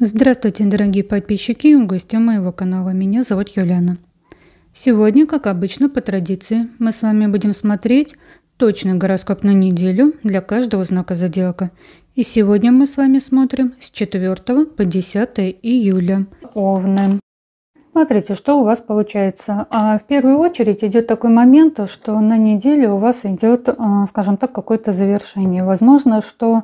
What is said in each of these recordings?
Здравствуйте, дорогие подписчики и гости моего канала. Меня зовут Юлиана. Сегодня, как обычно, по традиции, мы с вами будем смотреть точный гороскоп на неделю для каждого знака зодиака. И сегодня мы с вами смотрим с 4 по 10 июля. Овны. Смотрите, что у вас получается. В первую очередь идет такой момент, что на неделе у вас идет, скажем так, какое-то завершение. Возможно, что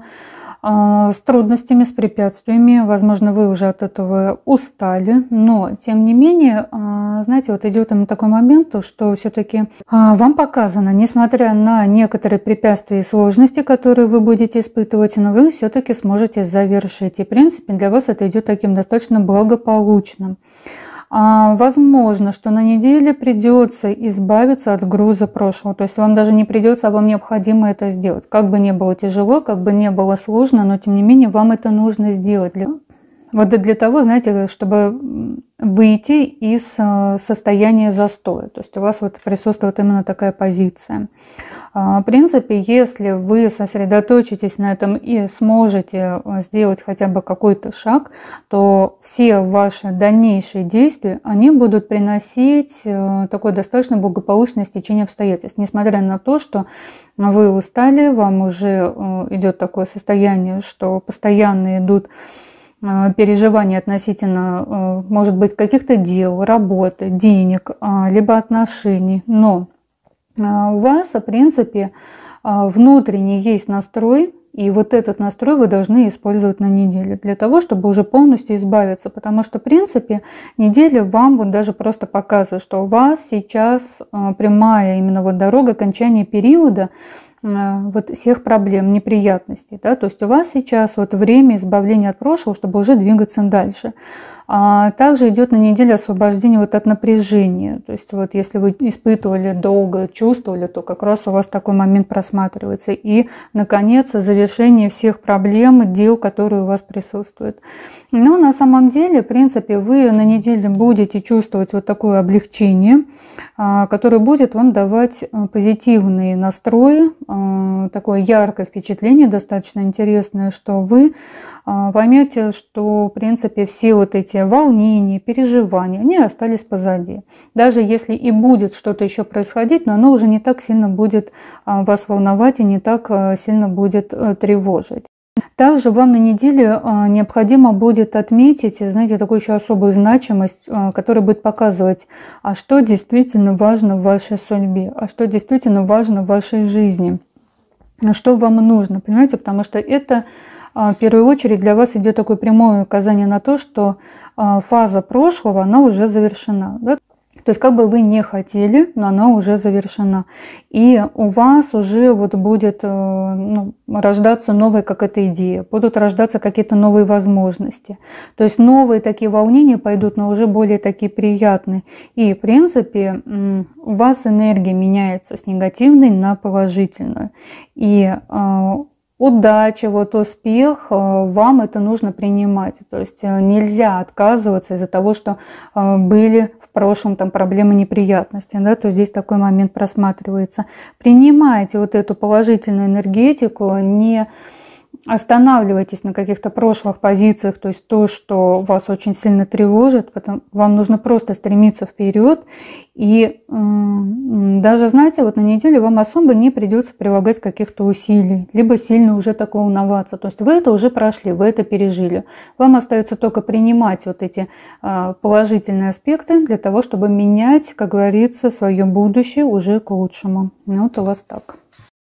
с трудностями, с препятствиями, возможно, вы уже от этого устали, но тем не менее, знаете, вот идет именно такой момент, что все-таки вам показано, несмотря на некоторые препятствия и сложности, которые вы будете испытывать, но вы все-таки сможете завершить. И в принципе для вас это идет таким достаточно благополучным. Возможно, что на неделе придется избавиться от груза прошлого. То есть вам даже не придется, а вам необходимо это сделать. Как бы не было тяжело, как бы не было сложно, но тем не менее вам это нужно сделать. Вот для того, знаете, чтобы выйти из состояния застоя. То есть у вас вот присутствует именно такая позиция. В принципе, если вы сосредоточитесь на этом и сможете сделать хотя бы какой-то шаг, то все ваши дальнейшие действия, они будут приносить такое достаточно благополучное стечение обстоятельств. Несмотря на то, что вы устали, вам уже идет такое состояние, что постоянно идут переживания относительно, может быть, каких-то дел, работы, денег, либо отношений. Но у вас, в принципе, внутренний есть настрой, и вот этот настрой вы должны использовать на неделе для того, чтобы уже полностью избавиться. Потому что, в принципе, неделя вам вот даже просто показывает, что у вас сейчас прямая именно вот дорога окончания периода вот всех проблем, неприятностей. Да? То есть у вас сейчас вот время избавления от прошлого, чтобы уже двигаться дальше. Также идет на неделе освобождение вот от напряжения. То есть вот если вы испытывали долго, чувствовали, то как раз у вас такой момент просматривается. И, наконец, завершение всех проблем, дел, которые у вас присутствуют. Но на самом деле, в принципе, вы на неделе будете чувствовать вот такое облегчение, которое будет вам давать позитивные настрои, такое яркое впечатление, достаточно интересное, что вы поймете, что, в принципе, все вот эти волнения, переживания, они остались позади. Даже если и будет что-то еще происходить, но оно уже не так сильно будет вас волновать и не так сильно будет тревожить. Также вам на неделе необходимо будет отметить, знаете, такую еще особую значимость, которая будет показывать, а что действительно важно в вашей судьбе, а что действительно важно в вашей жизни, что вам нужно, понимаете, потому что это в первую очередь для вас идет такое прямое указание на то, что фаза прошлого, она уже завершена. Да? То есть как бы вы не хотели, но она уже завершена. И у вас уже вот будет рождаться новая какая-то идея, будут рождаться какие-то новые возможности. То есть новые такие волнения пойдут, но уже более такие приятные. И в принципе у вас энергия меняется с негативной на положительную. И удача, вот успех, вам это нужно принимать. То есть нельзя отказываться из-за того, что были в прошлом там проблемы, неприятности. Да? То есть здесь такой момент просматривается. Принимайте вот эту положительную энергетику, не останавливайтесь на каких-то прошлых позициях, то есть то, что вас очень сильно тревожит, вам нужно просто стремиться вперед. И даже, знаете, вот на неделе вам особо не придется прилагать каких-то усилий, либо сильно уже так волноваться. То есть вы это уже прошли, вы это пережили. Вам остается только принимать вот эти положительные аспекты для того, чтобы менять, как говорится, свое будущее уже к лучшему. Вот у вас так.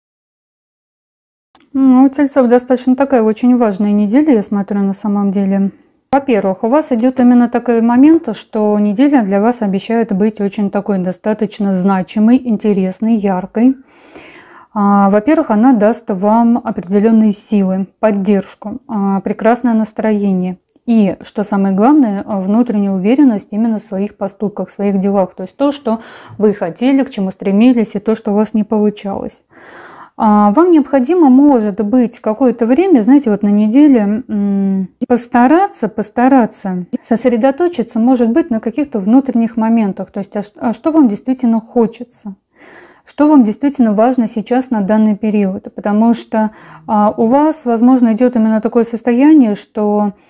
У тельцов достаточно такая очень важная неделя, я смотрю, на самом деле. Во-первых, у вас идет именно такой момент, что неделя для вас обещает быть очень такой достаточно значимой, интересной, яркой. Во-первых, она даст вам определенные силы, поддержку, прекрасное настроение. И, что самое главное, внутреннюю уверенность именно в своих поступках, в своих делах. То есть то, что вы хотели, к чему стремились, и то, что у вас не получалось. Вам необходимо, может быть, какое-то время, знаете, вот на неделе постараться сосредоточиться, может быть, на каких-то внутренних моментах. То есть, а что вам действительно хочется? Что вам действительно важно сейчас на данный период? Потому что у вас, возможно, идет именно такое состояние, что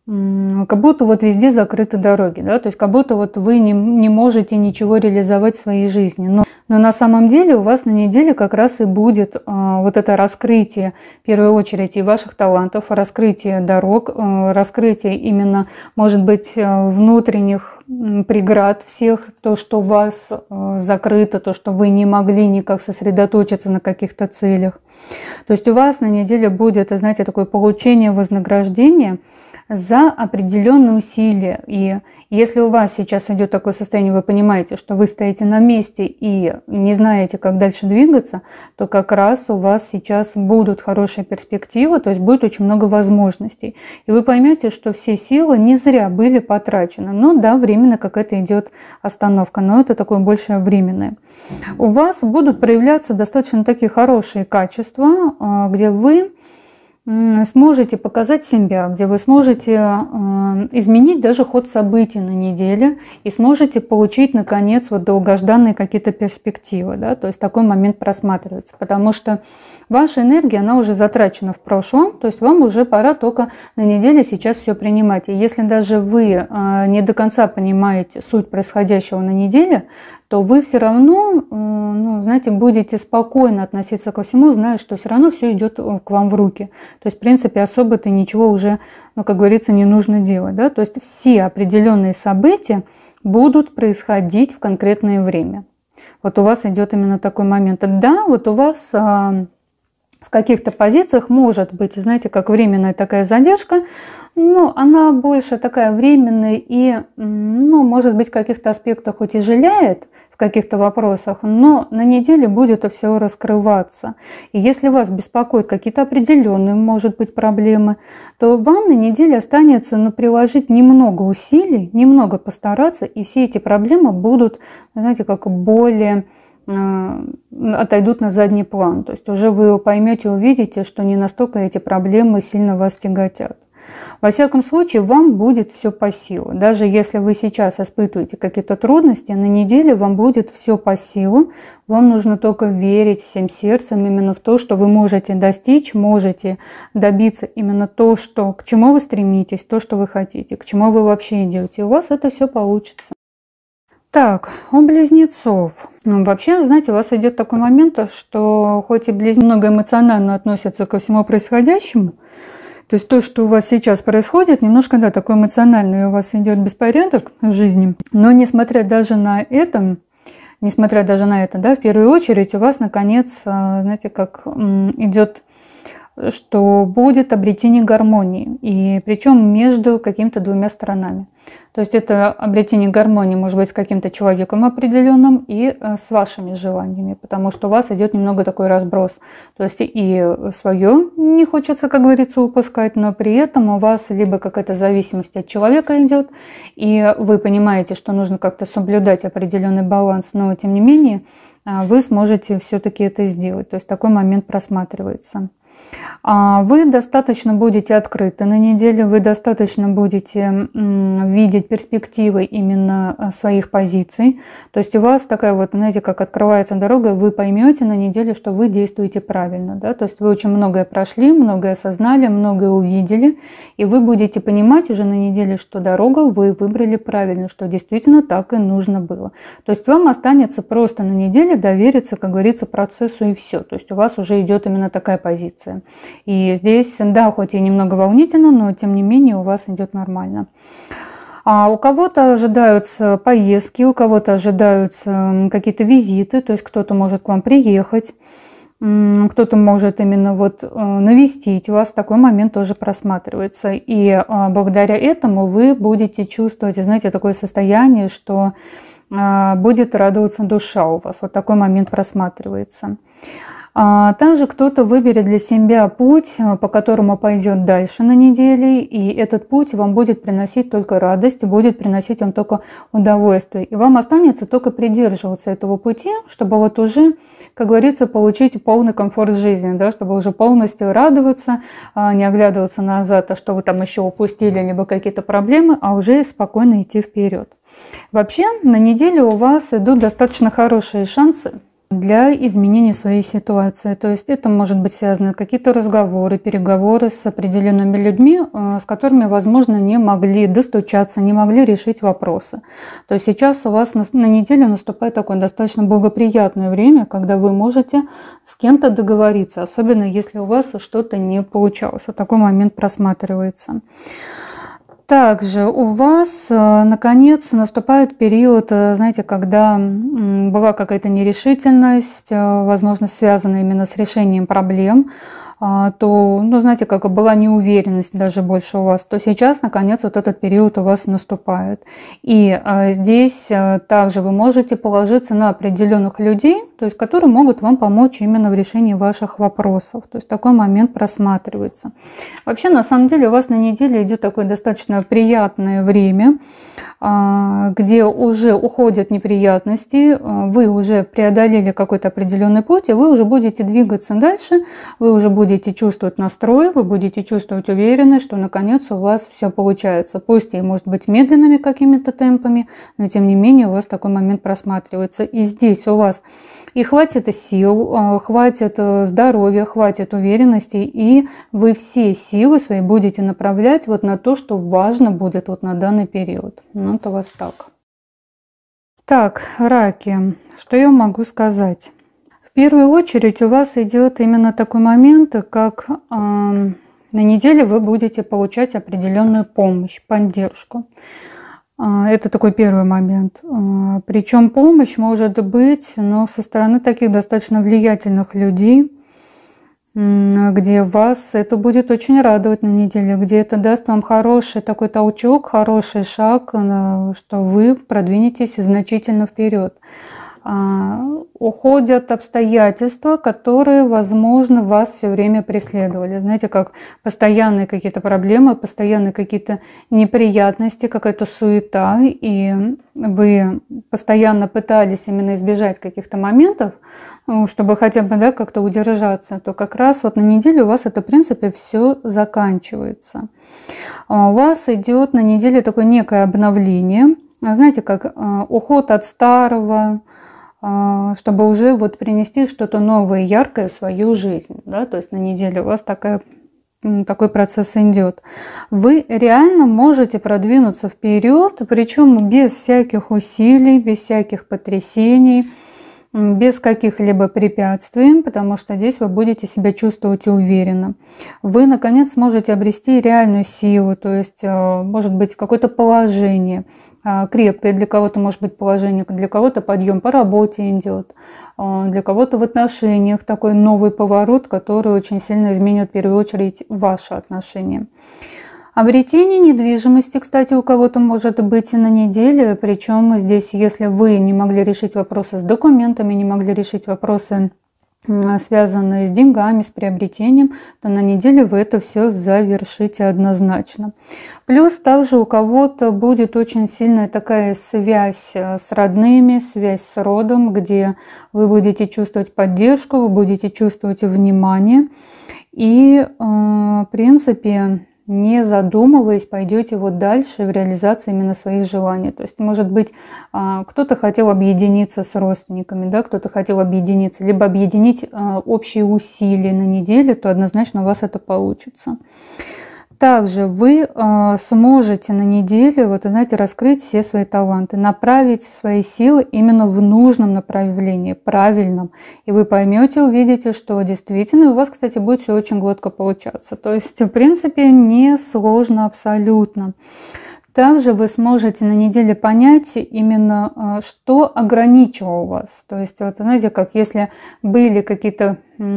как будто вот везде закрыты дороги, да, то есть как будто вот вы не можете ничего реализовать в своей жизни. Но на самом деле у вас на неделе как раз и будет вот это раскрытие, в первую очередь, и ваших талантов, раскрытие дорог, раскрытие именно, может быть, внутренних преград всех, то, что у вас закрыто, то, что вы не могли никак сосредоточиться на каких-то целях. То есть у вас на неделе будет, знаете, такое получение вознаграждения за определенные усилия. И если у вас сейчас идет такое состояние, вы понимаете, что вы стоите на месте и не знаете, как дальше двигаться, то как раз у вас сейчас будут хорошие перспективы, то есть будет очень много возможностей. И вы поймете, что все силы не зря были потрачены. Ну да, временно какая-то идет остановка, но это такое больше временное. У вас будут проявляться достаточно такие хорошие качества, где вы сможете показать себя, где вы сможете изменить даже ход событий на неделе и сможете получить, наконец, вот долгожданные какие-то перспективы. Да? То есть такой момент просматривается, потому что ваша энергия, она уже затрачена в прошлом, то есть вам уже пора только на неделе сейчас все принимать. И если даже вы не до конца понимаете суть происходящего на неделе, то вы все равно, ну, знаете, будете спокойно относиться ко всему, зная, что все равно все идет к вам в руки. То есть, в принципе, особо-то ничего уже, ну, как говорится, не нужно делать. Да? То есть все определенные события будут происходить в конкретное время. Вот у вас идет именно такой момент. Да, вот у вас в каких-то позициях может быть, знаете, как временная такая задержка, но она больше такая временная и, ну, может быть, в каких-то аспектах утяжеляет в каких-то вопросах, но на неделе будет это все раскрываться. И если вас беспокоят какие-то определенные, может быть, проблемы, то вам на неделе останется, ну, приложить немного усилий, немного постараться, и все эти проблемы будут, знаете, как более отойдут на задний план. То есть уже вы поймете, увидите, что не настолько эти проблемы сильно вас тяготят. Во всяком случае, вам будет все по силу. Даже если вы сейчас испытываете какие-то трудности, на неделе вам будет все по силу. Вам нужно только верить всем сердцем именно в то, что вы можете достичь, можете добиться именно то, что, к чему вы стремитесь, то, что вы хотите, к чему вы вообще идете. И у вас это все получится. Так, у близнецов. Ну, вообще, знаете, у вас идет такой момент, что хоть и близнецы много эмоционально относятся ко всему происходящему, то есть то, что у вас сейчас происходит, немножко, да, такой эмоциональный у вас идет беспорядок в жизни, но несмотря даже на это, да, в первую очередь у вас, наконец, знаете, как идет, что будет обретение гармонии, и причем между какими-то двумя сторонами. То есть это обретение гармонии может быть с каким-то человеком определенным и с вашими желаниями, потому что у вас идет немного такой разброс. То есть и свое не хочется, как говорится, упускать, но при этом у вас либо какая-то зависимость от человека идет, и вы понимаете, что нужно как-то соблюдать определенный баланс, но тем не менее вы сможете все-таки это сделать. То есть такой момент просматривается. Вы достаточно будете открыты на неделе, вы достаточно будете видеть перспективы именно своих позиций. То есть у вас такая вот, знаете, как открывается дорога, вы поймете на неделе, что вы действуете правильно. Да? То есть вы очень многое прошли, многое осознали, многое увидели, и вы будете понимать уже на неделе, что дорогу вы выбрали правильно, что действительно так и нужно было. То есть вам останется просто на неделе довериться, как говорится, процессу и все. То есть у вас уже идет именно такая позиция. И здесь, да, хоть и немного волнительно, но тем не менее у вас идет нормально. А у кого-то ожидаются поездки, у кого-то ожидаются какие-то визиты, то есть кто-то может к вам приехать, кто-то может именно вот навестить вас, такой момент тоже просматривается. И благодаря этому вы будете чувствовать, знаете, такое состояние, что будет радоваться душа у вас. Вот такой момент просматривается. Также кто-то выберет для себя путь, по которому пойдет дальше на неделе, и этот путь вам будет приносить только радость, будет приносить вам только удовольствие. И вам останется только придерживаться этого пути, чтобы вот уже, как говорится, получить полный комфорт жизни, да, чтобы уже полностью радоваться, не оглядываться назад, а что вы там еще упустили, либо какие-то проблемы, а уже спокойно идти вперед. Вообще, на неделе у вас идут достаточно хорошие шансы для изменения своей ситуации. То есть это может быть связано какие-то разговоры, переговоры с определенными людьми, с которыми, возможно, не могли достучаться, не могли решить вопросы. То есть сейчас у вас на неделе наступает такое достаточно благоприятное время, когда вы можете с кем-то договориться, особенно если у вас что-то не получалось. Вот такой момент просматривается. Также у вас, наконец, наступает период, знаете, когда была какая-то нерешительность, возможно, связанная именно с решением проблем, то, знаете, как была неуверенность даже больше у вас, то сейчас, наконец, вот этот период у вас наступает. И здесь также вы можете положиться на определенных людей, то есть, которые могут вам помочь именно в решении ваших вопросов. То есть такой момент просматривается. Вообще, на самом деле, у вас на неделе идет такое достаточно приятное время, где уже уходят неприятности, вы уже преодолели какой-то определенный путь, и вы уже будете двигаться дальше, вы уже будете чувствовать настрой, вы будете чувствовать уверенность, что наконец у вас все получается. Пусть и может быть медленными какими-то темпами, но тем не менее у вас такой момент просматривается. И здесь у вас и хватит сил, хватит здоровья, хватит уверенности, и вы все силы свои будете направлять вот на то, что важно будет вот на данный период. Ну, это у вас так. Так, раки, что я могу сказать? В первую очередь у вас идет именно такой момент, как на неделе вы будете получать определенную помощь, поддержку. Это такой первый момент. Причем помощь может быть, со стороны таких достаточно влиятельных людей, где вас это будет очень радовать на неделе, где это даст вам хороший такой толчок, хороший шаг, что вы продвинетесь значительно вперед. Уходят обстоятельства, которые, возможно, вас все время преследовали. Знаете, как постоянные какие-то проблемы, постоянные какие-то неприятности, какая-то суета, и вы постоянно пытались именно избежать каких-то моментов, чтобы хотя бы как-то удержаться, то как раз вот на неделе у вас это, в принципе, все заканчивается. У вас идет на неделе такое некое обновление, знаете, как уход от старого, чтобы уже вот принести что-то новое, яркое в свою жизнь. Да? То есть на неделе у вас такой процесс идет. Вы реально можете продвинуться вперед, причем без всяких усилий, без всяких потрясений, без каких-либо препятствий, потому что здесь вы будете себя чувствовать уверенно. Вы, наконец, сможете обрести реальную силу, то есть, может быть, какое-то положение, крепкое для кого-то, может быть, положение, для кого-то подъем по работе идет, для кого-то в отношениях такой новый поворот, который очень сильно изменит в первую очередь ваши отношения. Обретение недвижимости, кстати, у кого-то может быть и на неделе, причем здесь, если вы не могли решить вопросы с документами, не могли решить вопросы, связанные с деньгами, с приобретением, то на неделе вы это все завершите однозначно. Плюс также у кого-то будет очень сильная такая связь с родными, связь с родом, где вы будете чувствовать поддержку, вы будете чувствовать внимание и, в принципе, не задумываясь, пойдете вот дальше в реализации именно своих желаний. То есть, может быть, кто-то хотел объединиться с родственниками, да, кто-то хотел объединиться, либо объединить общие усилия на неделе, то однозначно у вас это получится. Также вы сможете на неделе, вот, знаете, раскрыть все свои таланты, направить свои силы именно в нужном направлении, правильном. И вы поймете, увидите, что действительно у вас, кстати, будет все очень гладко получаться. То есть, в принципе, не сложно абсолютно. Также вы сможете на неделе понять именно, что ограничивало вас. То есть, вот, знаете, как если были какие-то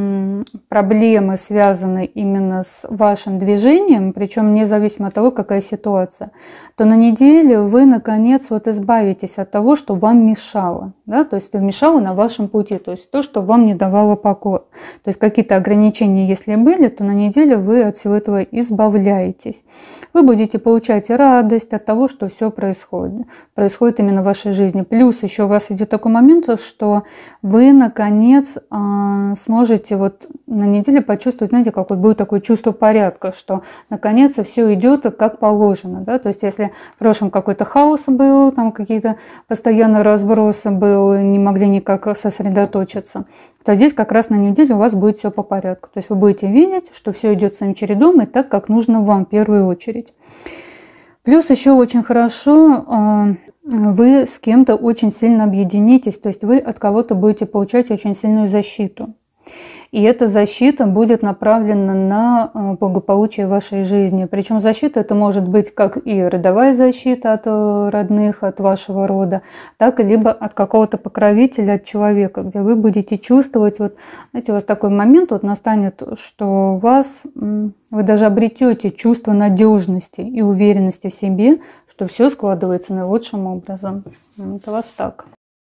проблемы, связанные именно с вашим движением, причем независимо от того, какая ситуация, то на неделе вы, наконец, вот избавитесь от того, что вам мешало. Да? То есть, мешало на вашем пути, то есть то, что вам не давало покоя. То есть, какие-то ограничения, если были, то на неделе вы от всего этого избавляетесь. Вы будете получать радость, зависит от того, что все происходит именно в вашей жизни. Плюс еще у вас идет такой момент, что вы наконец сможете вот на неделе почувствовать, знаете, как вот будет такое чувство порядка, что наконец все идет как положено, да, то есть если в прошлом какой-то хаос был, там какие-то постоянно разбросы был, не могли никак сосредоточиться, то здесь как раз на неделе у вас будет все по порядку. То есть вы будете видеть, что все идет своим чередом и так, как нужно вам в первую очередь. Плюс еще очень хорошо вы с кем-то очень сильно объединитесь, то есть вы от кого-то будете получать очень сильную защиту. И эта защита будет направлена на благополучие вашей жизни. Причем защита это может быть как и родовая защита от родных, от вашего рода, так и либо от какого-то покровителя, от человека, где вы будете чувствовать, вот, знаете, у вас такой момент вот настанет, что вы даже обретете чувство надежности и уверенности в себе, что все складывается наилучшим образом. Это у вас так.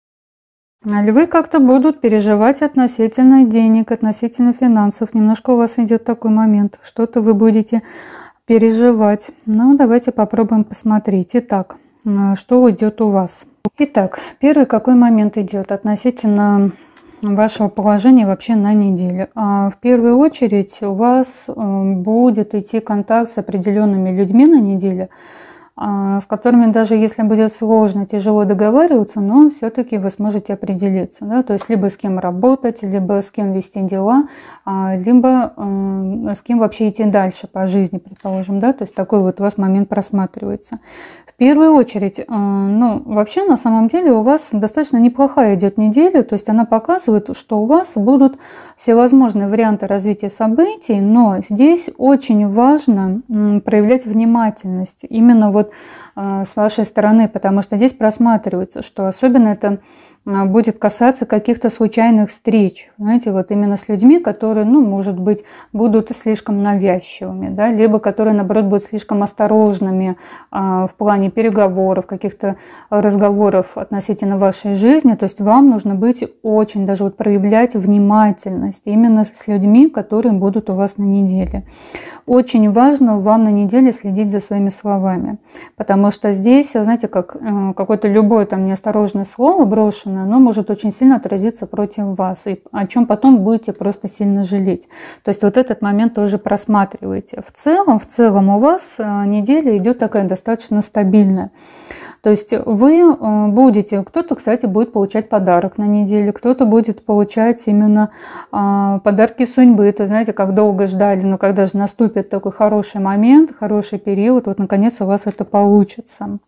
Львы как-то будут переживать относительно денег, относительно финансов. Немножко у вас идет такой момент. Что-то вы будете переживать. Ну, давайте попробуем посмотреть. Итак, что идет у вас? Итак, первый какой момент идет относительно вашего положения вообще на неделю. В первую очередь у вас будет идти контакт с определенными людьми на неделе, с которыми даже если будет сложно, тяжело договариваться, но все-таки вы сможете определиться. Да? То есть либо с кем работать, либо с кем вести дела, либо с кем вообще идти дальше по жизни, предположим. Да? То есть такой вот у вас момент просматривается. В первую очередь, ну, вообще на самом деле у вас достаточно неплохая идет неделя, то есть она показывает, что у вас будут всевозможные варианты развития событий, но здесь очень важно проявлять внимательность именно вот с вашей стороны, потому что здесь просматривается, что особенно это будет касаться каких-то случайных встреч, знаете, вот именно с людьми, которые, ну, может быть, будут слишком навязчивыми, да, либо которые, наоборот, будут слишком осторожными в плане переговоров, каких-то разговоров относительно вашей жизни, то есть вам нужно быть очень, даже вот проявлять внимательность именно с людьми, которые будут у вас на неделе. Очень важно вам на неделе следить за своими словами, потому что здесь, знаете, как какое-то любое там неосторожное слово брошенное, оно может очень сильно отразиться против вас, и о чем потом будете просто сильно жалеть. То есть вот этот момент тоже просматривайте. В целом у вас неделя идет такая достаточно стабильная. То есть вы будете, кто-то, кстати, будет получать подарок на неделе, кто-то будет получать именно подарки судьбы. То знаете, как долго ждали, но когда же наступит такой хороший момент, хороший период, вот наконец у вас это получится.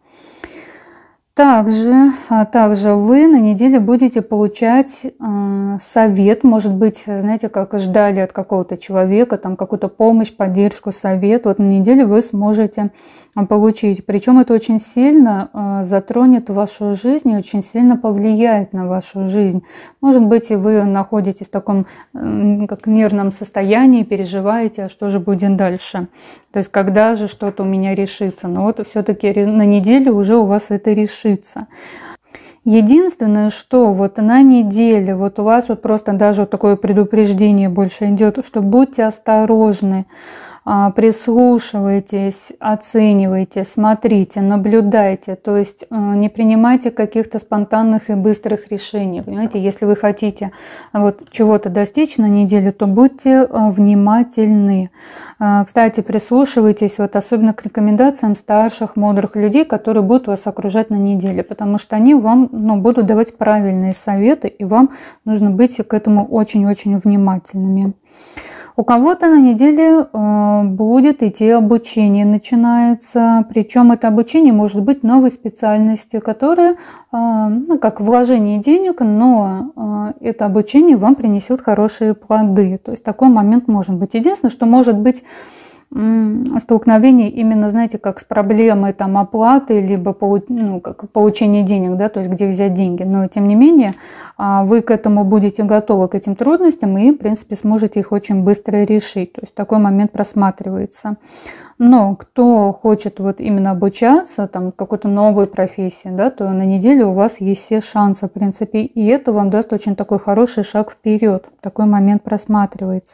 Также вы на неделе будете получать совет, может быть, знаете, как ждали от какого-то человека, там какую-то помощь, поддержку, совет. Вот на неделе вы сможете получить. Причем это очень сильно затронет вашу жизнь и очень сильно повлияет на вашу жизнь. Может быть, и вы находитесь в таком как нервном состоянии, переживаете, а что же будет дальше. То есть когда же что-то у меня решится. Но вот все-таки на неделе уже у вас это решится. Единственное, что вот на неделе вот у вас вот просто даже вот такое предупреждение больше идет, что будьте осторожны, прислушивайтесь, оценивайте, смотрите, наблюдайте, то есть не принимайте каких-то спонтанных и быстрых решений. Понимаете, если вы хотите вот чего-то достичь на неделе, то будьте внимательны. Кстати, прислушивайтесь вот особенно к рекомендациям старших, мудрых людей, которые будут вас окружать на неделе, потому что они вам будут давать правильные советы, и вам нужно быть к этому очень-очень внимательными. У кого-то на неделе будет идти обучение, начинается, причем это обучение может быть новой специальности, которая, как вложение денег, но это обучение вам принесет хорошие плоды. То есть такой момент может быть. Единственное, что может быть столкновение именно, знаете, как с проблемой там оплаты, либо как получения денег, да, то есть где взять деньги. Но тем не менее вы к этому будете готовы, к этим трудностям, и в принципе сможете их очень быстро решить. То есть такой момент просматривается. Но кто хочет вот именно обучаться там какой-то новой профессии, да, то на неделе у вас есть все шансы, в принципе, и это вам даст очень такой хороший шаг вперед. Такой момент просматривается.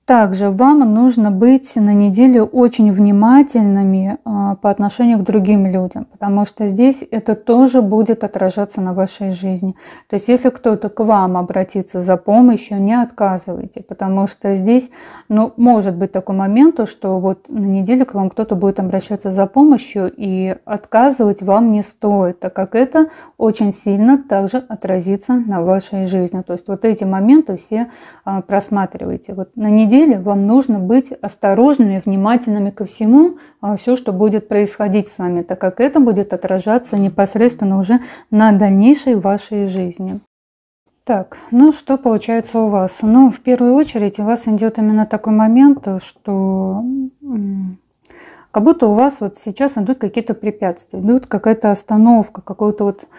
Также вам нужно быть на неделе очень внимательными по отношению к другим людям, потому что здесь это тоже будет отражаться на вашей жизни. То есть если кто-то к вам обратится за помощью, не отказывайте, потому что здесь может быть такой момент, что вот на неделе к вам кто-то будет обращаться за помощью, и отказывать вам не стоит, так как это очень сильно также отразится на вашей жизни. То есть вот эти моменты все просматривайте. Вот на неделе вам нужно быть осторожными, внимательными ко всему, все, что будет происходить с вами, так как это будет отражаться непосредственно уже на дальнейшей вашей жизни. Так, что получается у вас? В первую очередь у вас идет именно такой момент, что как будто у вас вот сейчас идут какие-то препятствия, идут какая-то остановка, какой-то вот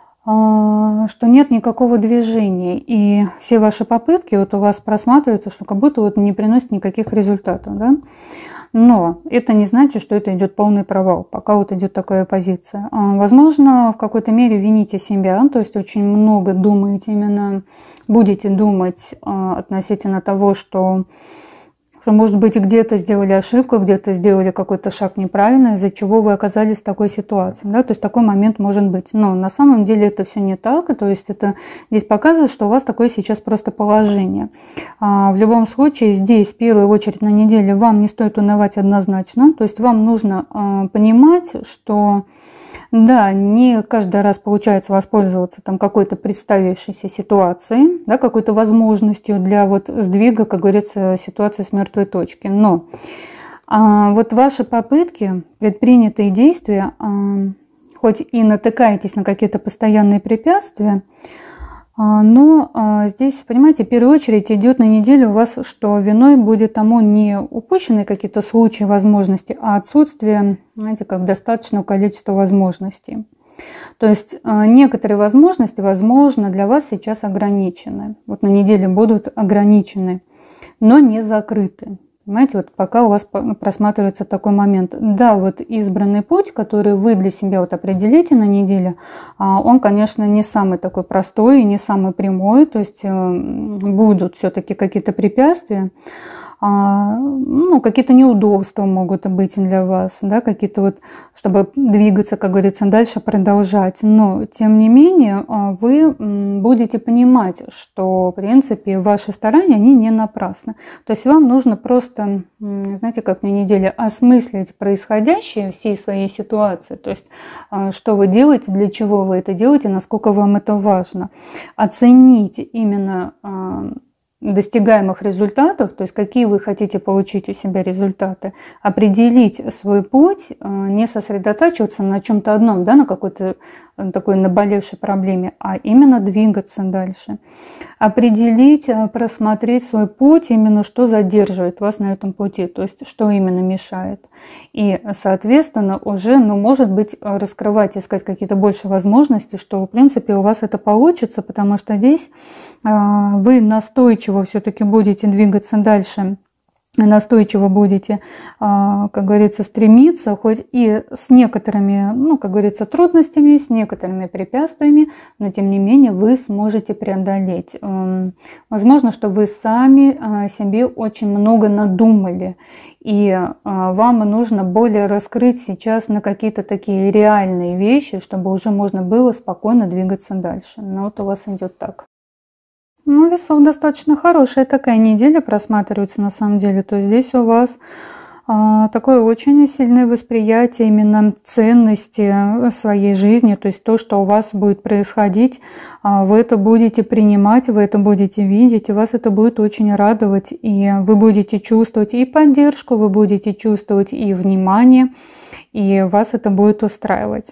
что нет никакого движения, и все ваши попытки вот у вас просматриваются, что как будто вот не приносит никаких результатов, да? Но это не значит, что это идет полный провал, пока вот идет такая позиция. Возможно, в какой-то мере вините себя, то есть очень много думаете именно, будете думать относительно того, что может быть, где-то сделали ошибку, где-то сделали какой-то шаг неправильно, из-за чего вы оказались в такой ситуации. Да? То есть такой момент может быть. Но на самом деле это все не так. То есть это здесь показывает, что у вас такое сейчас просто положение. В любом случае, здесь в первую очередь на неделе вам не стоит унывать однозначно. То есть вам нужно понимать, что да, не каждый раз получается воспользоваться там какой-то представившейся ситуацией, да, какой-то возможностью для вот сдвига, как говорится, ситуации с мертвой точки. Но вот ваши попытки, предпринятые действия, хоть и натыкаетесь на какие-то постоянные препятствия, но здесь, понимаете, в первую очередь идет на неделю у вас, что виной будет тому не упущенные какие-то случаи, возможности, а отсутствие, знаете, как достаточного количества возможностей. То есть некоторые возможности, возможно, для вас сейчас ограничены. Вот на неделе будут ограничены, но не закрыты. Понимаете, вот пока у вас просматривается такой момент. Да, вот избранный путь, который вы для себя вот определите на неделе, он, конечно, не самый такой простой и не самый прямой. То есть будут все-таки какие-то препятствия, какие-то неудобства могут быть для вас, да, какие-то вот, чтобы двигаться, как говорится, дальше продолжать. Но, тем не менее, вы будете понимать, что, в принципе, ваши старания, они не напрасны. То есть вам нужно просто, знаете, как на неделе осмыслить происходящее всей своей ситуации. То есть, что вы делаете, для чего вы это делаете, насколько вам это важно. Оценить именно достигаемых результатов, то есть какие вы хотите получить у себя результаты, определить свой путь, не сосредотачиваться на чем-то одном, да, на какой-то такой наболевшей проблеме, а именно двигаться дальше. Определить, просмотреть свой путь, именно что задерживает вас на этом пути, то есть что именно мешает. И, соответственно, уже, может быть, раскрывать, искать какие-то больше возможности, что, в принципе, у вас это получится, потому что здесь вы настойчиво все-таки будете двигаться дальше, настойчиво будете, как говорится, стремиться, хоть и с некоторыми, как говорится, трудностями, с некоторыми препятствиями, но тем не менее вы сможете преодолеть. Возможно, что вы сами себе очень много надумали, и вам нужно более раскрыть сейчас на какие-то такие реальные вещи, чтобы уже можно было спокойно двигаться дальше. Но вот у вас идет так. Весов достаточно хорошая такая неделя просматривается на самом деле. То есть здесь у вас такое очень сильное восприятие именно ценности своей жизни. То есть то, что у вас будет происходить, вы это будете принимать, вы это будете видеть, и вас это будет очень радовать. И вы будете чувствовать и поддержку, вы будете чувствовать и внимание, и вас это будет устраивать.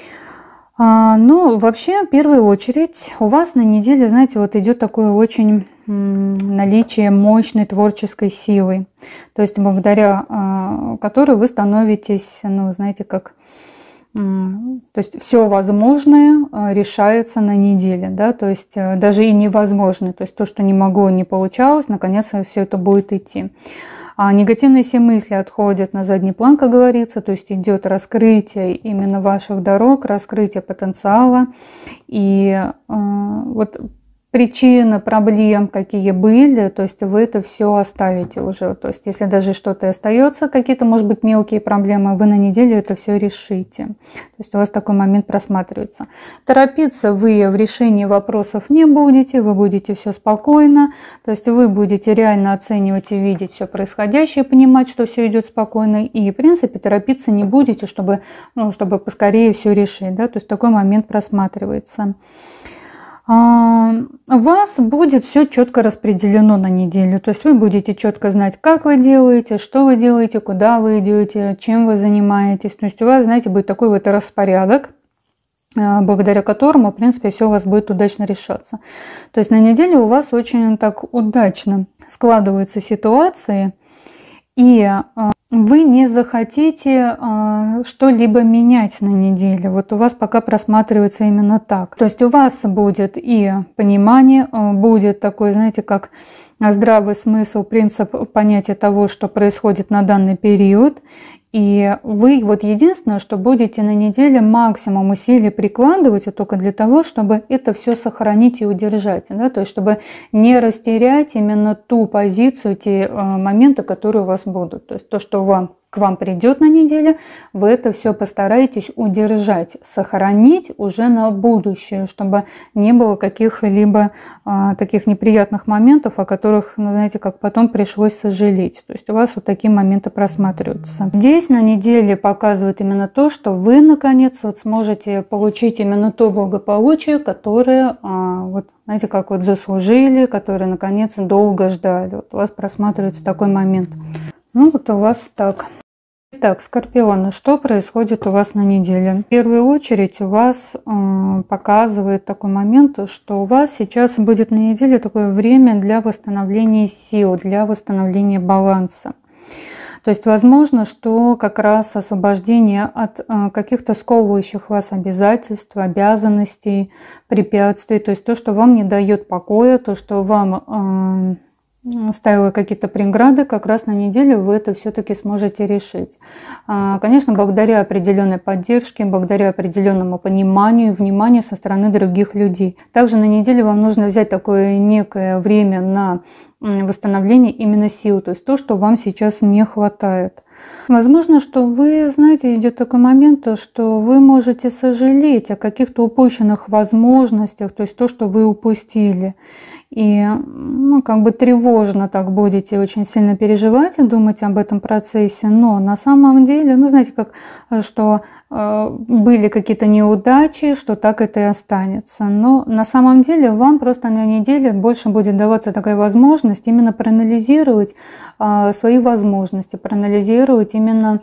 Вообще, в первую очередь, у вас на неделе, знаете, вот идет такое очень наличие мощной творческой силы, то есть благодаря которой вы становитесь, знаете, как, то есть все возможное решается на неделе, да, то есть даже и невозможное, то есть то, что не могло, не получалось, наконец все это будет идти. А негативные все мысли отходят на задний план, как говорится, то есть идет раскрытие именно ваших дорог, раскрытие потенциала. И вот причины проблем, какие были, то есть вы это все оставите уже. То есть если даже что-то остается, какие-то, может быть, мелкие проблемы, вы на неделю это все решите. То есть у вас такой момент просматривается. Торопиться вы в решении вопросов не будете, вы будете все спокойно. То есть вы будете реально оценивать и видеть все происходящее, понимать, что все идет спокойно. И, в принципе, торопиться не будете, чтобы поскорее все решить. Да? То есть такой момент просматривается. У вас будет все четко распределено на неделю. То есть вы будете четко знать, как вы делаете, что вы делаете, куда вы идете, чем вы занимаетесь. То есть у вас, знаете, будет такой вот распорядок, благодаря которому, в принципе, все у вас будет удачно решаться. То есть на неделе у вас очень так удачно складываются ситуации, и вы не захотите что-либо менять на неделе. Вот у вас пока просматривается именно так. То есть у вас будет и понимание, будет такой, знаете, как здравый смысл, принцип понятия того, что происходит на данный период. И вы вот единственное, что будете на неделе максимум усилий прикладывать, только для того, чтобы это все сохранить и удержать. Да? То есть чтобы не растерять именно ту позицию, те моменты, которые у вас будут. То есть то, что к вам придет на неделе, вы это все постараетесь удержать, сохранить уже на будущее, чтобы не было каких-либо таких неприятных моментов, о которых, знаете, как потом пришлось сожалеть. То есть у вас вот такие моменты просматриваются. Здесь на неделе показывает именно то, что вы, наконец, вот сможете получить именно то благополучие, которое, вот, знаете, как вот заслужили, которое, наконец, долго ждали. Вот у вас просматривается такой момент. Ну, вот у вас так. Итак, Скорпионы, что происходит у вас на неделе? В первую очередь у вас показывает такой момент, что у вас сейчас будет на неделе такое время для восстановления сил, для восстановления баланса. То есть возможно, что как раз освобождение от каких-то сковывающих вас обязательств, обязанностей, препятствий, то есть то, что вам не дает покоя, то, что вам ставила какие-то преграды, как раз на неделе вы это все-таки сможете решить. Конечно, благодаря определенной поддержке, благодаря определенному пониманию и вниманию со стороны других людей. Также на неделе вам нужно взять такое некое время на восстановление именно сил, то есть то, что вам сейчас не хватает. Возможно, что вы, знаете, идет такой момент, что вы можете сожалеть о каких-то упущенных возможностях, то есть то, что вы упустили. И как бы тревожно так будете очень сильно переживать и думать об этом процессе. Но на самом деле, знаете, как, что были какие-то неудачи, что так это и останется. Но на самом деле вам просто на неделе больше будет даваться такая возможность именно проанализировать свои возможности, проанализировать именно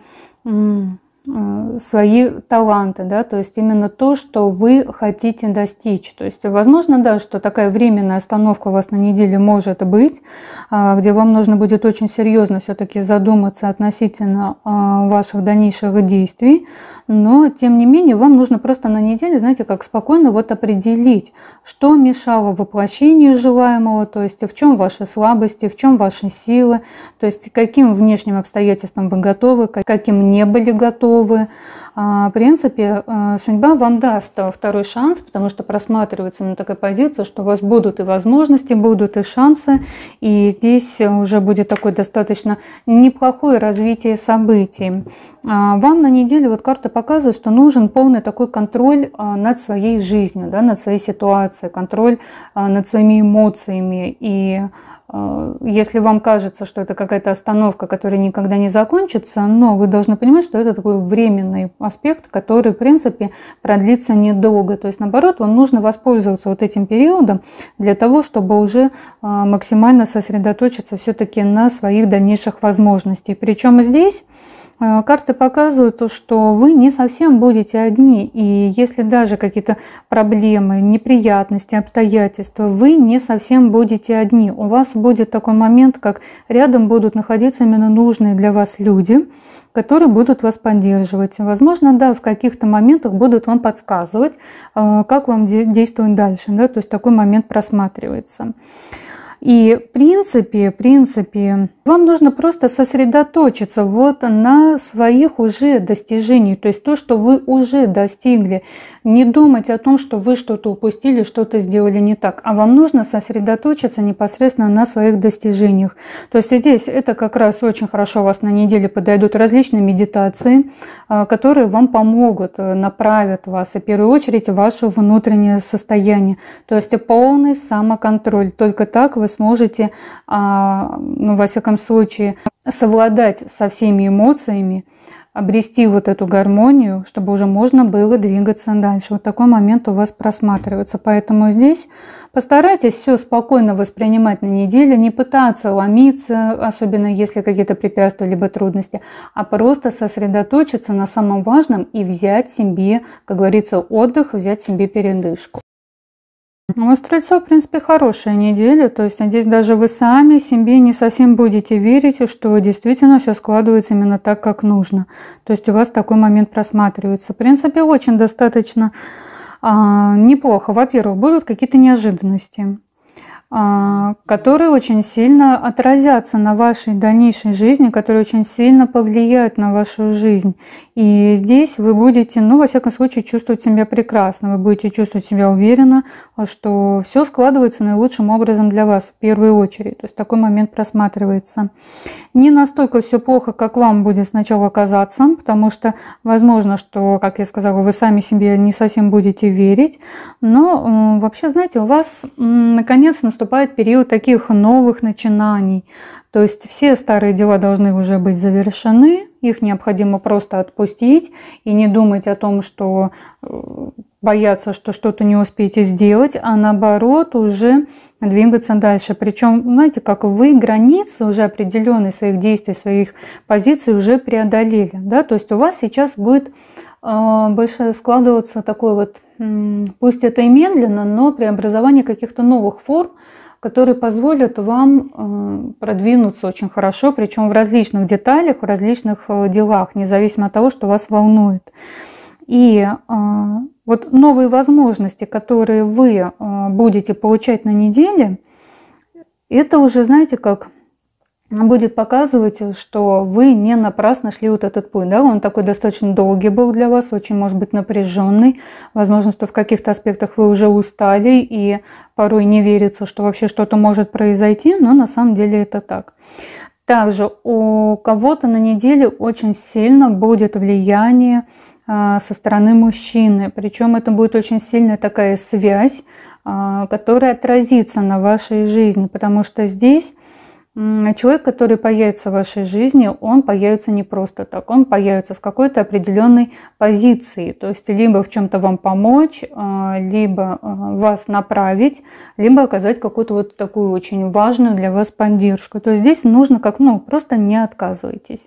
свои таланты, да, то есть именно то, что вы хотите достичь. То есть, возможно, да, что такая временная остановка у вас на неделе может быть, где вам нужно будет очень серьезно все-таки задуматься относительно ваших дальнейших действий, но, тем не менее, вам нужно просто на неделе, знаете, как спокойно вот определить, что мешало воплощению желаемого, то есть в чем ваши слабости, в чем ваши силы, то есть каким внешним обстоятельствам вы готовы, каким не были готовы. В принципе, судьба вам даст второй шанс, потому что просматривается на такая позиция, что у вас будут и возможности, будут и шансы, и здесь уже будет такое достаточно неплохое развитие событий. Вам на неделе вот карта показывает, что нужен полный такой контроль над своей жизнью, да, над своей ситуацией, контроль над своими эмоциями. И если вам кажется, что это какая-то остановка, которая никогда не закончится, но вы должны понимать, что это такой временный аспект, который, в принципе, продлится недолго. То есть, наоборот, вам нужно воспользоваться вот этим периодом для того, чтобы уже максимально сосредоточиться все-таки на своих дальнейших возможностях. Причем здесь карты показывают, что вы не совсем будете одни. И если даже какие-то проблемы, неприятности, обстоятельства, вы не совсем будете одни. У вас будет такой момент, как рядом будут находиться именно нужные для вас люди, которые будут вас поддерживать. Возможно, да, в каких-то моментах будут вам подсказывать, как вам действовать дальше. Да? То есть такой момент просматривается. И в принципе, Вам нужно просто сосредоточиться вот на своих уже достижениях, то есть то, что вы уже достигли. Не думать о том, что вы что-то упустили, что-то сделали не так, а вам нужно сосредоточиться непосредственно на своих достижениях. То есть здесь это как раз очень хорошо у вас на неделе подойдут различные медитации, которые вам помогут, направят вас, и в первую очередь ваше внутреннее состояние. То есть полный самоконтроль. Только так вы сможете, во всяком случае, совладать со всеми эмоциями, обрести вот эту гармонию, чтобы уже можно было двигаться дальше. Вот такой момент у вас просматривается. Поэтому здесь постарайтесь все спокойно воспринимать на неделе, не пытаться ломиться, особенно если какие-то препятствия либо трудности, а просто сосредоточиться на самом важном и взять себе, как говорится, отдых, взять себе передышку. У вас, Стрельцов, в принципе, хорошая неделя, то есть здесь даже вы сами себе не совсем будете верить, что действительно все складывается именно так, как нужно. То есть у вас такой момент просматривается. В принципе, очень достаточно неплохо. Во-первых, будут какие-то неожиданности, которые очень сильно отразятся на вашей дальнейшей жизни, которые очень сильно повлияют на вашу жизнь. И здесь вы будете, во всяком случае, чувствовать себя прекрасно, вы будете чувствовать себя уверенно, что все складывается наилучшим образом для вас в первую очередь. То есть такой момент просматривается. Не настолько все плохо, как вам будет сначала казаться, потому что возможно, что, как я сказала, вы сами себе не совсем будете верить, но вообще, знаете, у вас наконец наступает период таких новых начинаний. То есть все старые дела должны уже быть завершены, их необходимо просто отпустить и не думать о том, что бояться, что что-то не успеете сделать, а наоборот уже двигаться дальше. Причем, знаете, как вы границы уже определенные своих действий, своих позиций уже преодолели. Да? То есть у вас сейчас будет больше складываться такой вот, пусть это и медленно, но преобразование каких-то новых форм, которые позволят вам продвинуться очень хорошо, причем в различных деталях, в различных делах, независимо от того, что вас волнует. И вот новые возможности, которые вы будете получать на неделе, это уже, знаете, как будет показывать, что вы не напрасно шли вот этот путь. Да? Он такой достаточно долгий был для вас, очень, может быть, напряженный. Возможно, что в каких-то аспектах вы уже устали и порой не верится, что вообще что-то может произойти, но на самом деле это так. Также у кого-то на неделе очень сильно будет влияние со стороны мужчины. Причем это будет очень сильная такая связь, которая отразится на вашей жизни, потому что здесь человек, который появится в вашей жизни, он появится не просто так, он появится с какой-то определенной позицией, то есть либо в чем-то вам помочь, либо вас направить, либо оказать какую-то вот такую очень важную для вас поддержку. То есть здесь нужно просто не отказывайтесь.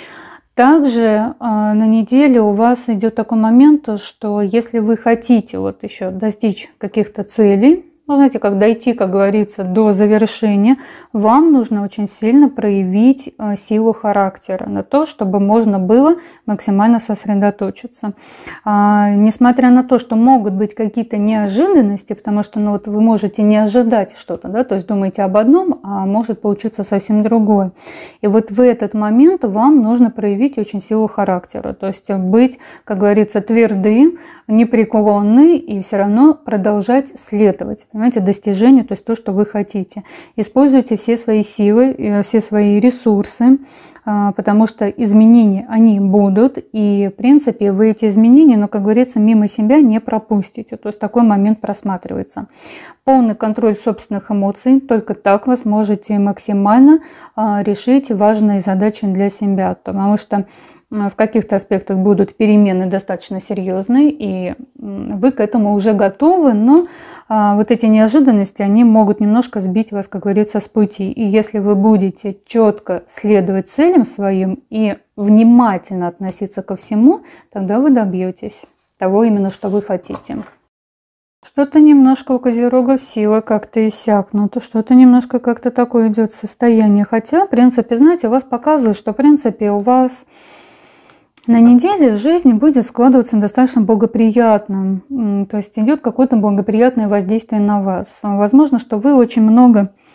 Также на неделе у вас идет такой момент, что если вы хотите вот еще достичь каких-то целей, знаете, как дойти, как говорится, до завершения, вам нужно очень сильно проявить силу характера на то, чтобы можно было максимально сосредоточиться. Несмотря на то, что могут быть какие-то неожиданности, потому что вы можете не ожидать что-то, да, то есть думаете об одном, а может получиться совсем другое. И вот в этот момент вам нужно проявить очень силу характера, то есть быть, как говорится, тверды, непреклонны и все равно продолжать следовать. Понимаете, достижению, то есть то, что вы хотите. Используйте все свои силы, все свои ресурсы, потому что изменения, они будут, и, в принципе, вы эти изменения, как говорится, мимо себя не пропустите. То есть такой момент просматривается. Полный контроль собственных эмоций, только так вы сможете максимально решить важные задачи для себя, потому что в каких-то аспектах будут перемены достаточно серьезные, и вы к этому уже готовы, но вот эти неожиданности, они могут немножко сбить вас, как говорится, с пути. И если вы будете четко следовать целям своим и внимательно относиться ко всему, тогда вы добьетесь того именно, что вы хотите. Что-то немножко у Козерогов силы как-то иссякнуто, что-то немножко как-то такое идет состояние. Хотя, в принципе, знаете, у вас показывает, что, в принципе, у вас на неделе жизнь будет складываться достаточно благоприятным, то есть идет какое-то благоприятное воздействие на вас. Возможно, что вы очень много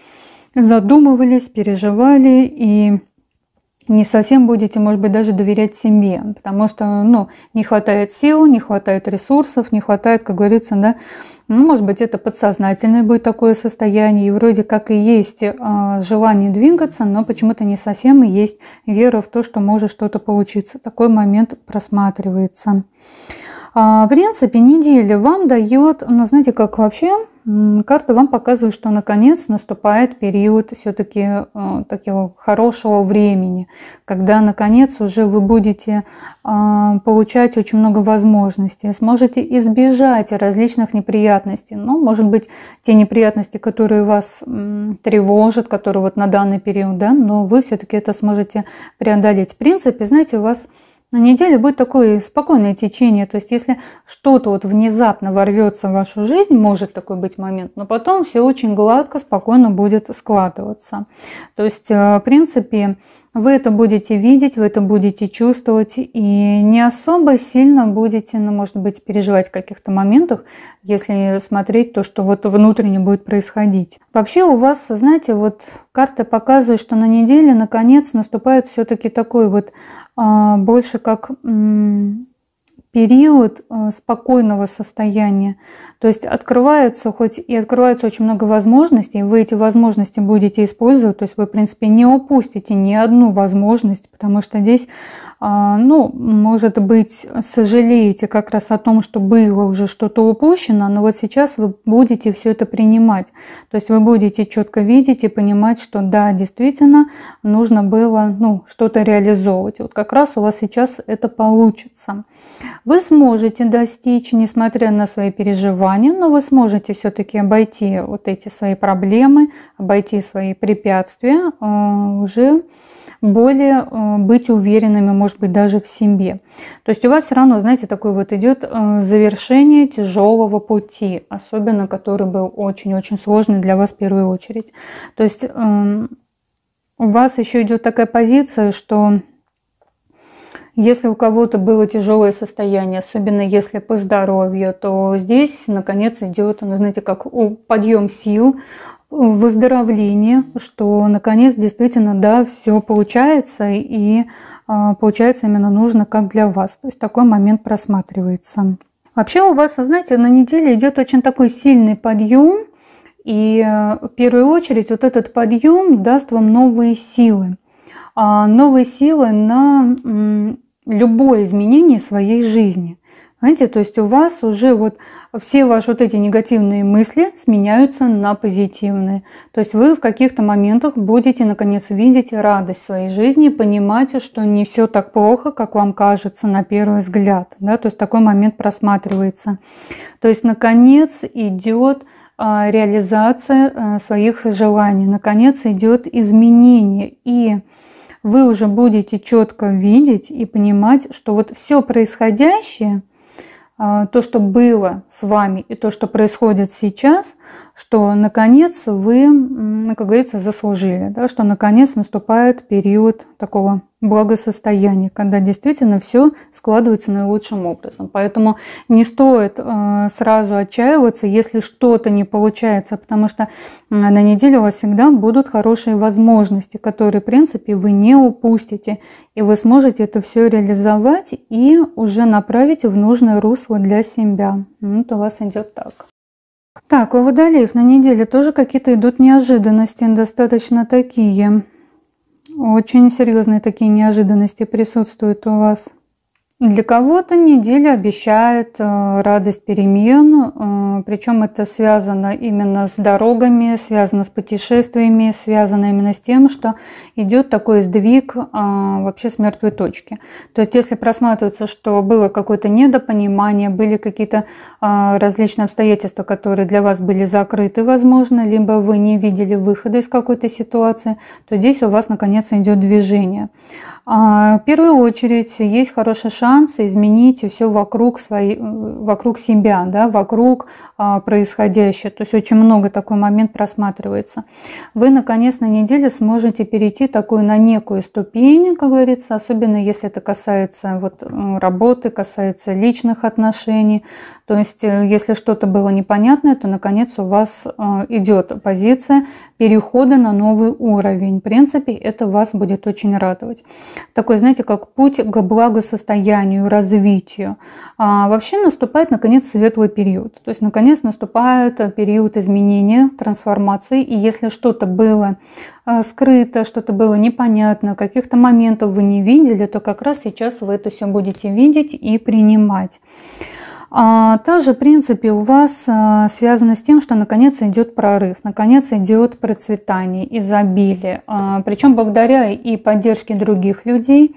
задумывались, переживали и не совсем будете, может быть, даже доверять себе, потому что, ну, не хватает сил, не хватает ресурсов, не хватает, как говорится, да, ну, может быть, это подсознательное будет такое состояние, и вроде как и есть желание двигаться, но почему-то не совсем и есть вера в то, что может что-то получиться. Такой момент просматривается. В принципе, неделя вам дает, ну, знаете, как вообще, карта вам показывает, что наконец наступает период все-таки такого хорошего времени, когда наконец уже вы будете получать очень много возможностей, сможете избежать различных неприятностей. Ну, может быть, те неприятности, которые вас тревожат, которые вот на данный период, да, но вы все-таки это сможете преодолеть. В принципе, знаете, у вас на неделе будет такое спокойное течение. То есть, если что-то вот внезапно ворвется в вашу жизнь, может такой быть момент, но потом все очень гладко, спокойно будет складываться. То есть, в принципе, вы это будете видеть, вы это будете чувствовать и не особо сильно будете, ну, может быть, переживать в каких-то моментах, если смотреть то, что вот внутренне будет происходить. Вообще у вас, знаете, вот карта показывает, что на неделе наконец наступает все-таки такой вот больше как период спокойного состояния. То есть открывается, хоть и открывается очень много возможностей, вы эти возможности будете использовать, то есть вы, в принципе, не упустите ни одну возможность, потому что здесь, ну, может быть, сожалеете как раз о том, что было уже что-то упущено, но вот сейчас вы будете все это принимать. То есть вы будете четко видеть и понимать, что да, действительно, нужно было, ну, что-то реализовывать. Вот как раз у вас сейчас это получится. Вы сможете достичь, несмотря на свои переживания, но вы сможете все-таки обойти вот эти свои проблемы, обойти свои препятствия, уже более быть уверенными, может быть, даже в себе. То есть у вас все равно, знаете, такое вот идет завершение тяжелого пути, особенно который был очень-очень сложный для вас в первую очередь. То есть у вас еще идет такая позиция, что если у кого-то было тяжелое состояние, особенно если по здоровью, то здесь, наконец, идет, ну, знаете, как подъем сил, выздоровление, что, наконец, действительно, да, все получается, и получается именно нужно как для вас. То есть такой момент просматривается. Вообще у вас, знаете, на неделе идет очень такой сильный подъем, и в первую очередь вот этот подъем даст вам новые силы. Новые силы на любое изменение своей жизни. Знаете, то есть у вас уже вот все ваши вот эти негативные мысли сменяются на позитивные. То есть вы в каких-то моментах будете наконец видеть радость своей жизни, понимаете, что не все так плохо, как вам кажется на первый взгляд. Да? То есть такой момент просматривается. То есть наконец идет реализация своих желаний, наконец идет изменение, и вы уже будете четко видеть и понимать, что вот все происходящее, то, что было с вами и то, что происходит сейчас, что наконец вы, как говорится, заслужили, да, что наконец наступает период такого благосостояния, когда действительно все складывается наилучшим образом. Поэтому не стоит сразу отчаиваться, если что-то не получается, потому что на неделе у вас всегда будут хорошие возможности, которые, в принципе, вы не упустите, и вы сможете это все реализовать и уже направить в нужное русло для себя. Вот у вас идет так. Так, у водолеев на неделе тоже какие-то идут неожиданности, достаточно такие. Очень серьезные такие неожиданности присутствуют у вас. Для кого-то неделя обещает радость перемен, причем это связано именно с дорогами, связано с путешествиями, связано именно с тем, что идет такой сдвиг вообще с мертвой точки. То есть если просматривается, что было какое-то недопонимание, были какие-то различные обстоятельства, которые для вас были закрыты, возможно, либо вы не видели выхода из какой-то ситуации, то здесь у вас наконец идет движение. В первую очередь есть хороший шанс изменить все вокруг себя, да, вокруг происходящего. То есть очень много такой момент просматривается. Вы, наконец, на неделе сможете перейти такую на некую ступень, как говорится, особенно если это касается вот работы, касается личных отношений. То есть если что-то было непонятное, то, наконец, у вас идет позиция перехода на новый уровень. В принципе, это вас будет очень радовать. Такой, знаете, как путь к благосостоянию, развитию. Вообще наступает, наконец, светлый период. То есть, наконец, наступает период изменения, трансформации. И если что-то было скрыто, что-то было непонятно, каких-то моментов вы не видели, то как раз сейчас вы это все будете видеть и принимать. Также, в принципе, у вас связано с тем, что наконец идет прорыв, наконец идет процветание, изобилие. Причем благодаря и поддержке других людей.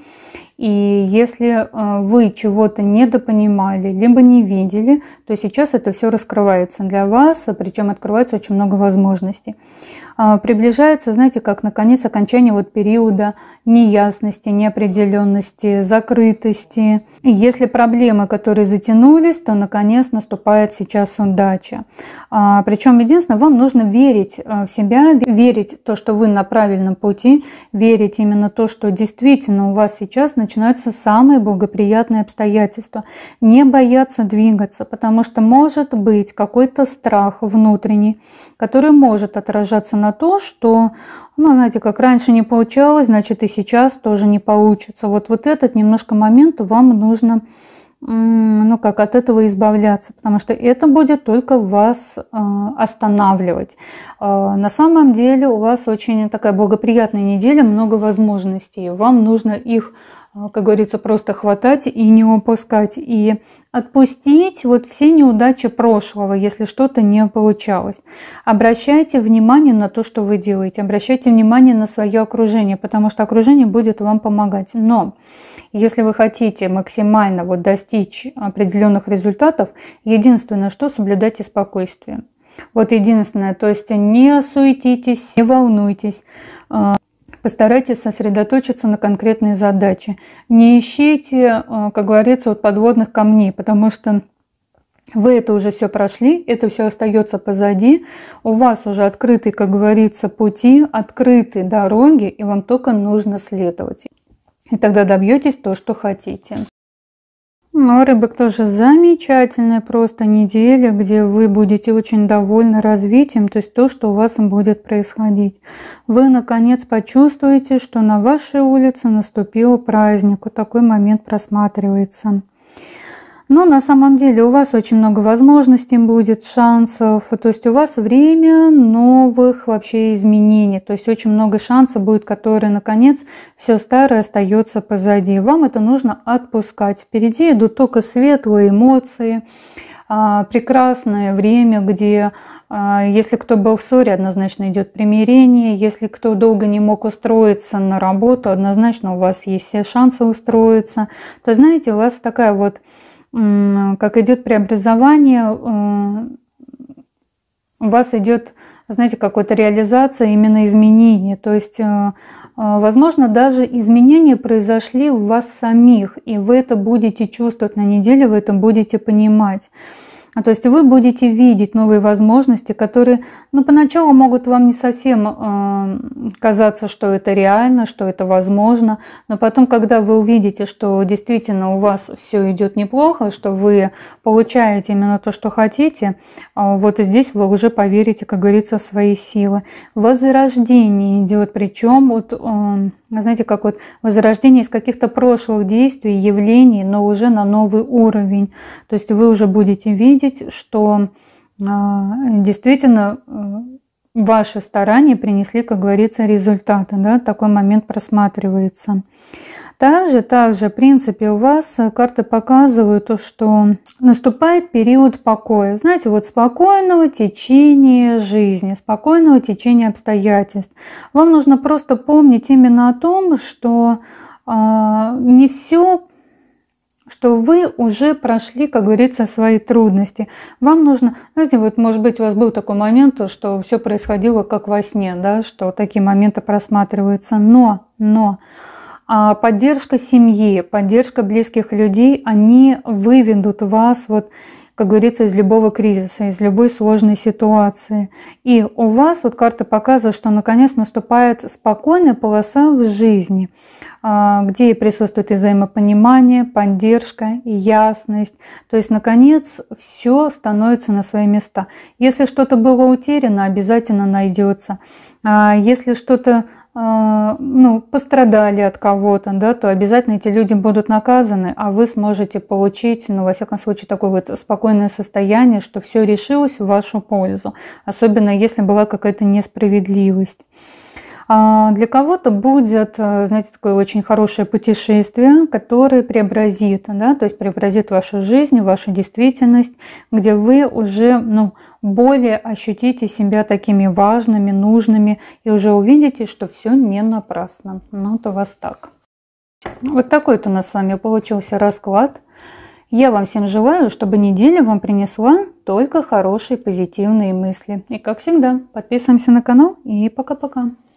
И если вы чего-то недопонимали, либо не видели, то сейчас это все раскрывается для вас, причем открывается очень много возможностей. Приближается, знаете, как наконец окончание вот периода неясности, неопределенности, закрытости. И если проблемы, которые затянулись, то наконец наступает сейчас удача. Причем единственное, вам нужно верить в себя, верить в то, что вы на правильном пути, верить именно в то, что действительно у вас сейчас начинаются самые благоприятные обстоятельства. Не бояться двигаться, потому что может быть какой-то страх внутренний, который может отражаться на то, что, ну, знаете, как раньше не получалось, значит и сейчас тоже не получится. Вот этот немножко момент вам нужно, ну, как от этого избавляться, потому что это будет только вас останавливать. На самом деле у вас очень такая благоприятная неделя, много возможностей. Вам нужно их, как говорится, просто хватать и не упускать. И отпустить вот все неудачи прошлого, если что-то не получалось. Обращайте внимание на то, что вы делаете. Обращайте внимание на свое окружение, потому что окружение будет вам помогать. Но если вы хотите максимально вот достичь определенных результатов, единственное, что соблюдайте спокойствие. Вот единственное, то есть не суетитесь, не волнуйтесь. Постарайтесь сосредоточиться на конкретной задаче. Не ищите, как говорится, вот подводных камней, потому что вы это уже все прошли, это все остается позади. У вас уже открыты, как говорится, пути, открыты дороги, и вам только нужно следовать. И тогда добьетесь то, что хотите. Ну, рыбок тоже замечательная просто неделя, где вы будете очень довольны развитием, то есть то, что у вас будет происходить. Вы, наконец, почувствуете, что на вашей улице наступил праздник. Вот такой момент просматривается. Но на самом деле у вас очень много возможностей будет, шансов. То есть у вас время новых вообще изменений. То есть очень много шансов будет, которые, наконец, все старое остается позади. Вам это нужно отпускать. Впереди идут только светлые эмоции, прекрасное время, где, если кто был в ссоре, однозначно идет примирение. Если кто долго не мог устроиться на работу, однозначно у вас есть все шансы устроиться. То знаете, у вас такая вот, как идет преобразование, у вас идет, знаете, какая-то реализация именно изменений. То есть, возможно, даже изменения произошли в вас самих, и вы это будете чувствовать на неделе, вы это будете понимать. То есть вы будете видеть новые возможности, которые, ну, поначалу могут вам не совсем казаться, что это реально, что это возможно, но потом, когда вы увидите, что действительно у вас все идет неплохо, что вы получаете именно то, что хотите, вот и здесь вы уже поверите, как говорится, в свои силы. Возрождение идет, причем вот, знаете, как вот возрождение из каких-то прошлых действий, явлений, но уже на новый уровень. То есть вы уже будете видеть, что действительно ваши старания принесли, как говорится, результаты. Да? Такой момент просматривается. Также, в принципе, у вас карты показывают то, что наступает период покоя. Знаете, вот спокойного течения жизни, спокойного течения обстоятельств. Вам нужно просто помнить именно о том, что не все, что вы уже прошли, как говорится, свои трудности. Вам нужно, знаете, вот может быть у вас был такой момент, что все происходило как во сне, да, что такие моменты просматриваются, но Поддержка семьи, поддержка близких людей, они выведут вас, вот, как говорится, из любого кризиса, из любой сложной ситуации. И у вас вот карта показывает, что наконец наступает спокойная полоса в жизни, где присутствует и взаимопонимание, поддержка, и ясность. То есть, наконец, все становится на свои места. Если что-то было утеряно, обязательно найдется. Если что-то пострадали от кого-то, да, то обязательно эти люди будут наказаны, а вы сможете получить, во всяком случае, такое вот спокойное состояние, что все решилось в вашу пользу, особенно если была какая-то несправедливость. Для кого-то будет, знаете, такое очень хорошее путешествие, которое преобразит, да, то есть преобразит вашу жизнь, вашу действительность, где вы уже более ощутите себя такими важными, нужными и уже увидите, что все не напрасно. Вот у вас так. Вот такой вот у нас с вами получился расклад. Я вам всем желаю, чтобы неделя вам принесла только хорошие, позитивные мысли. И как всегда, подписываемся на канал и пока-пока.